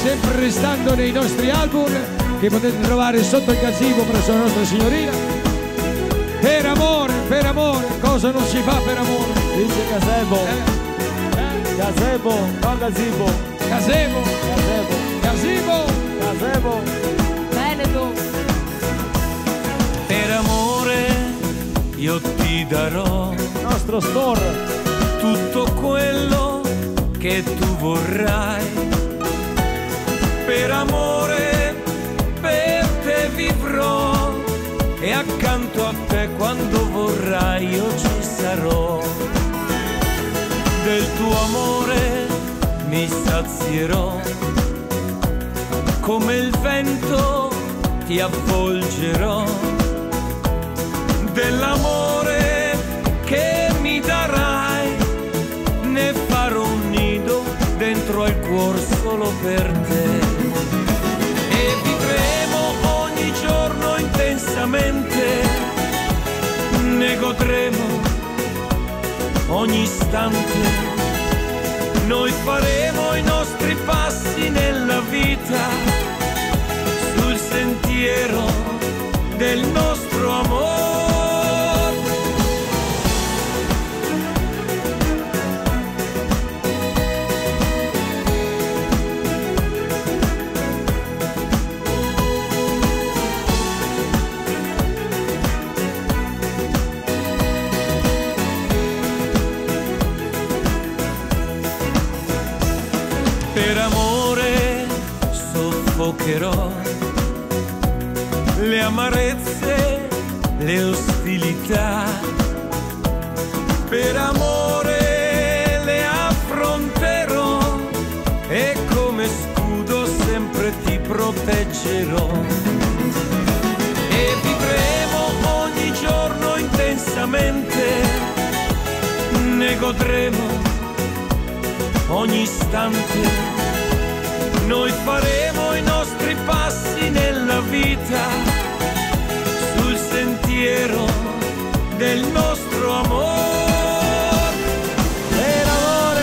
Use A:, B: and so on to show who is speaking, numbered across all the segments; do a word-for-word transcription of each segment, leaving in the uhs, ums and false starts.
A: sempre restando nei nostri album che potete trovare sotto il gazebo presso la nostra signoria. Per amore, per amore, cosa non si fa per amore?
B: Dice gazebo.
A: Eh? Eh?
B: Gazebo, non gazebo.
A: Gazebo,
B: Gazebo.
A: gazebo,
B: Gazebo.
C: Veneto.
D: Per amore io ti darò
B: Nostro store.
D: tutto quello che tu vorrai. Per amore per te vivrò e accanto a te quando vorrai io ci sarò. Del tuo amore mi sazierò, come il vento ti avvolgerò. Dell'amore che mi darai ne farò un nido dentro al cuor solo per te. E vivremo ogni giorno intensamente, ne godremo ogni istante. Noi faremo i nostri passi nella vita sul sentiero del nostro amore. Per amore soffocherò le amarezze, le ostilità. Per amore le affronterò e come scudo sempre ti proteggerò. E vivremo ogni giorno intensamente, ne godremo ogni istante. Noi faremo i nostri passi nella vita sul sentiero del nostro amore. Per amore.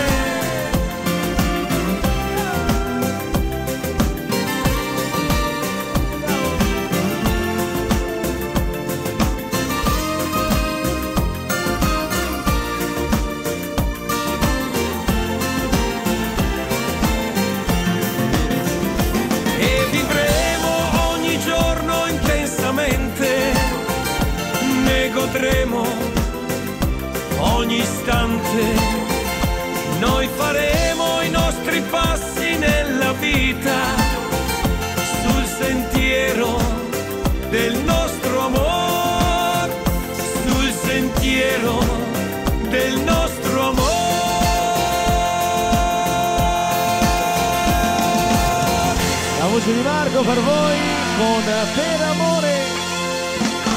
D: E vivremo ogni giorno intensamente, ne godremo ogni istante. Noi faremo i nostri passi nella vita sul sentiero del nostro amore, sul sentiero del nostro amore.
B: La voce di Marco per voi con Per amore.